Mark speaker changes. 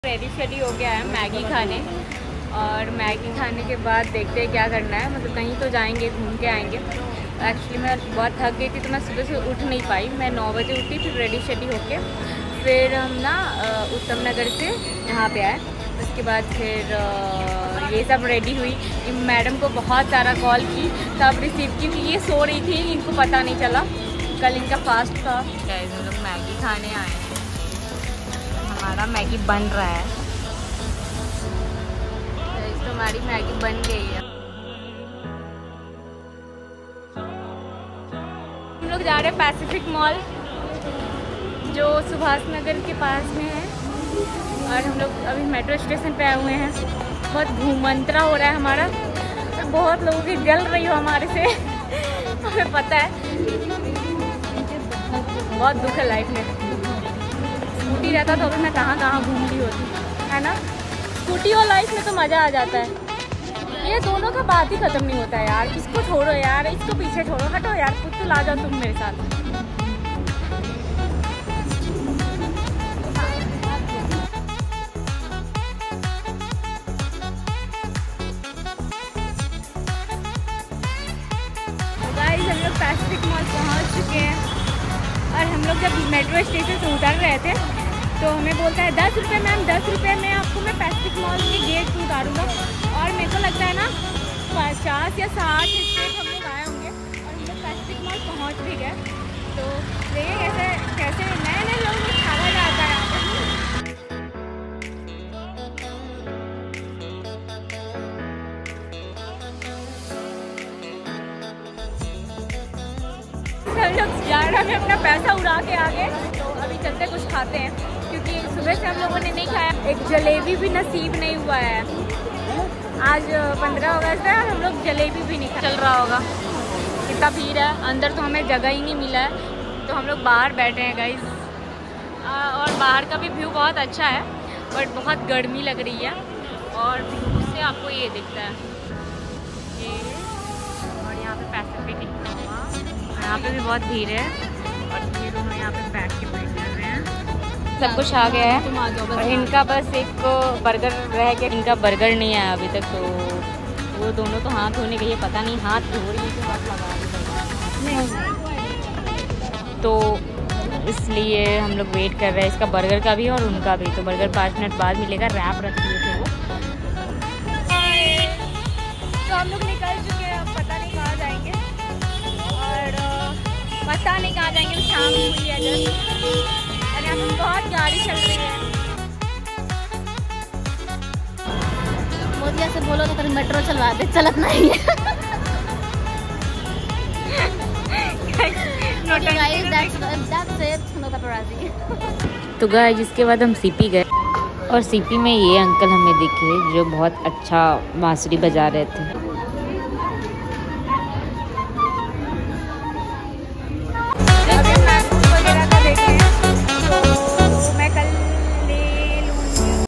Speaker 1: Ready shady हो गया है मैगी खाने, और मैगी खाने के बाद देखते हैं क्या करना है। मतलब कहीं तो जाएंगे, घूम के आएंगे। एक्चुअली मैं बहुत थक गई थी तो मैं सुबह से उठ नहीं पाई। मैं 9 बजे उठी, फिर रेडी शेडी होके फिर हम ना उत्तम नगर से यहाँ पे आए। उसके बाद फिर ये सब रेडी हुई। मैडम को बहुत सारा कॉल की तब रिसीव की, क्योंकि ये सो रही थी, इनको पता नहीं चला। कल इनका फास्ट था। हम लोग मैगी खाने आए हैं, हमारा मैगी बन रहा है। तो हमारी मैगी बन गई है। हम लोग जा रहे हैं पैसिफिक मॉल, जो सुभाष नगर के पास में है। और हम लोग अभी मेट्रो स्टेशन पे आए हुए हैं। बहुत घूमंतरा हो रहा है हमारा, और बहुत लोगों की जल रही हो हमारे से हमें पता है। बहुत दुख है लाइफ में। स्कूटी रहता तो अभी मैं कहाँ कहाँ घूम रही होती, है ना। स्कूटी और लाइफ में तो मज़ा आ जाता है। ये दोनों का बात ही ख़त्म नहीं होता है यार। इसको छोड़ो यार, इसको पीछे छोड़ो, हटो यार, खुद तो ला जाओ तुम मेरे साथ। गाइस हम लोग पैसिफिक मॉल पहुँच चुके हैं। और हम लोग जब मेट्रो स्टेशन से उतर रहे थे तो हमें बोलता है 10 रुपये मैम, 10 रुपये में आपको मैं पैसिफिक मॉल के गेट पर उतारूँगा। और मेरे को लगता है ना 50 या 60 स्टेट हम लोग आए होंगे, और हम लोग पैसिफिक मॉल पहुँच भी गए। तो देखिए कैसे कैसे नए नए लोगों को छाड़ा जाता है यहाँ पर। हम लोग जा रहे हैं अपना पैसा उड़ा के आगे। तो अभी चलते कुछ खाते हैं, क्योंकि सुबह से हम लोगों ने नहीं खाया। एक जलेबी भी नसीब नहीं हुआ है। आज 15 अगस्त है और हम लोग जलेबी भी नहीं चल रहा होगा। कितना भीड़ है अंदर, तो हमें जगह ही नहीं मिला है, तो हम लोग बाहर बैठे हैं गाइस। और बाहर का भी व्यू बहुत अच्छा है, बट बहुत गर्मी लग रही है। और दूर से आपको ये दिखता है ये, और यहाँ पे पैसिफिक दिखता हुआ। यहाँ पे भी बहुत भीड़ है, और ये दोनों यहाँ पे बैठ के वेट कर रहे हैं। सब कुछ आ गया है, और इनका बस एक बर्गर रह गया। इनका बर्गर नहीं आया अभी तक, तो वो दोनों तो हाथ धोने गई है, पता नहीं हाथ धो रही है कि हाथ लगा रही। तो इसलिए हम लोग वेट कर रहे हैं इसका बर्गर का भी और उनका भी। तो बर्गर 5 मिनट बाद मिलेगा। रैप रख दिए थे वो। तो हम लोग निकल चुके हैं, अब पता नहीं कहाँ जाएंगे, और पता नहीं कहाँ जाएंगे। शाम हुई है जस्ट, और यहाँ पर बहुत गाड़ी चल रही है।
Speaker 2: मोदिया से बोलो तो कहीं मेट्रो चलवा दे, चलत नहीं है।
Speaker 1: तो गाइस जिसके बाद हम सीपी गए, और सीपी में ये अंकल हमें दिखे जो बहुत अच्छा बांसुरी बजा रहे थे।